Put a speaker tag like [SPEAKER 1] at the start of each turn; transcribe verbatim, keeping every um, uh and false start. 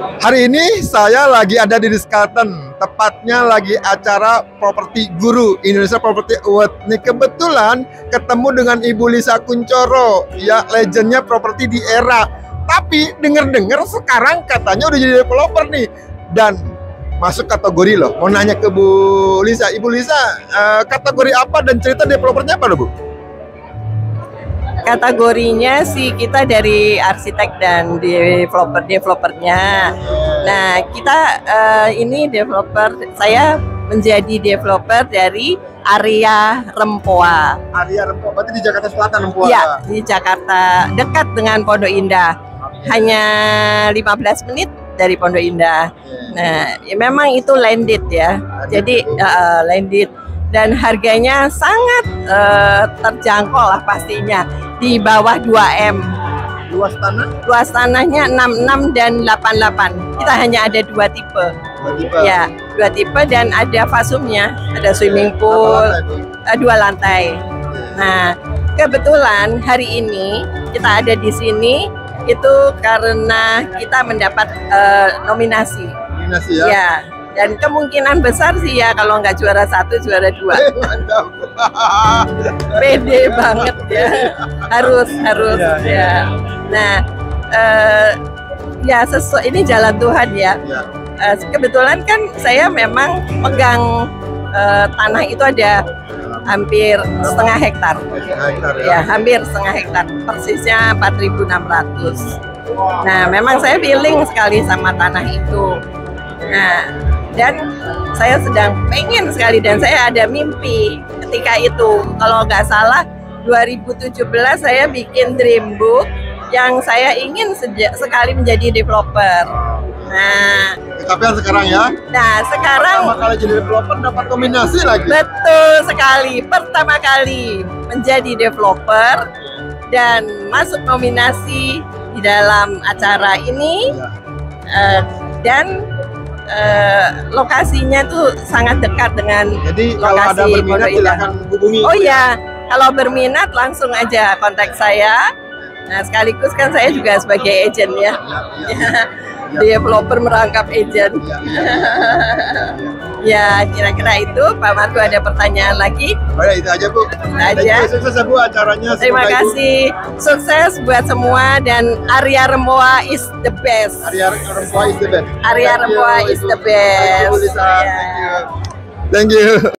[SPEAKER 1] Hari ini saya lagi ada di Ritz-Carlton, tepatnya lagi acara Properti Guru Indonesia Property Award. Nih kebetulan ketemu dengan Ibu Lisa Kuncoro, ya legendnya properti di era. Tapi denger-dengar sekarang katanya udah jadi developer nih dan masuk kategori loh. Mau nanya ke Bu Lisa, Ibu Lisa, uh, kategori apa dan cerita developernya apa loh Bu?
[SPEAKER 2] Kategorinya sih kita dari arsitek dan developer developernya. Nah kita uh, ini developer, saya menjadi developer dari area Rempoa.
[SPEAKER 1] Area Rempoa, berarti di Jakarta Selatan Rempoa?
[SPEAKER 2] Iya, di Jakarta, dekat dengan Pondok Indah. Hanya lima belas menit dari Pondok Indah. Nah, ya memang itu landed ya. Jadi uh, landed. Dan harganya sangat uh, terjangkau lah pastinya, di bawah dua M.
[SPEAKER 1] Luas tanah?
[SPEAKER 2] Luas tanahnya enam puluh enam dan delapan puluh delapan. Kita hanya ada dua tipe.
[SPEAKER 1] Dua tipe?
[SPEAKER 2] Ya, dua tipe dan ada fasumnya, ada swimming pool, lantai, dua lantai. Nah, kebetulan hari ini kita ada di sini itu karena kita mendapat uh, nominasi.
[SPEAKER 1] Nominasi ya? Ya.
[SPEAKER 2] Dan kemungkinan besar sih ya kalau nggak juara satu, juara dua.
[SPEAKER 1] Mantap.
[SPEAKER 2] Pede banget ya. Harus, harus ya. ya. Nah, uh, ya sesuai ini jalan Tuhan ya. ya. Uh, kebetulan kan saya memang pegang uh, tanah itu ada hampir setengah hektar. hektar ya. ya, hampir setengah hektar. Persisnya empat ribu enam ratus. Nah, memang saya feeling sekali sama tanah itu. Nah, dan saya sedang pengen sekali dan saya ada mimpi ketika itu. Kalau nggak salah dua ribu tujuh belas saya bikin dream book yang saya ingin sejak sekali menjadi developer. Nah,
[SPEAKER 1] kecapean sekarang ya?
[SPEAKER 2] Nah, sekarang
[SPEAKER 1] pertama kali jadi developer dapat nominasi lagi.
[SPEAKER 2] Betul sekali, pertama kali menjadi developer dan masuk nominasi di dalam acara ini. Ya. Uh, dan Uh, lokasinya tuh sangat dekat dengan
[SPEAKER 1] Jadi,
[SPEAKER 2] lokasi
[SPEAKER 1] kalau ada berminat silakan hubungi.
[SPEAKER 2] Oh ya, kalau berminat langsung aja kontak saya. Nah, sekaligus kan saya juga sebagai agent ya, ya, ya, ya. Developer merangkap agent. Ya, ya, ya. Ya, kira-kira itu. Pak Margo ada pertanyaan lagi?
[SPEAKER 1] Oh ya, itu aja Bu.
[SPEAKER 2] Itu aja.
[SPEAKER 1] Sukses ya Bu acaranya.
[SPEAKER 2] Terima kasih. Ibu. Sukses buat semua dan area Rempoa is the best.
[SPEAKER 1] Area Rempoa is the best.
[SPEAKER 2] Area Rempoa is the best.
[SPEAKER 1] Thank you. Thank you.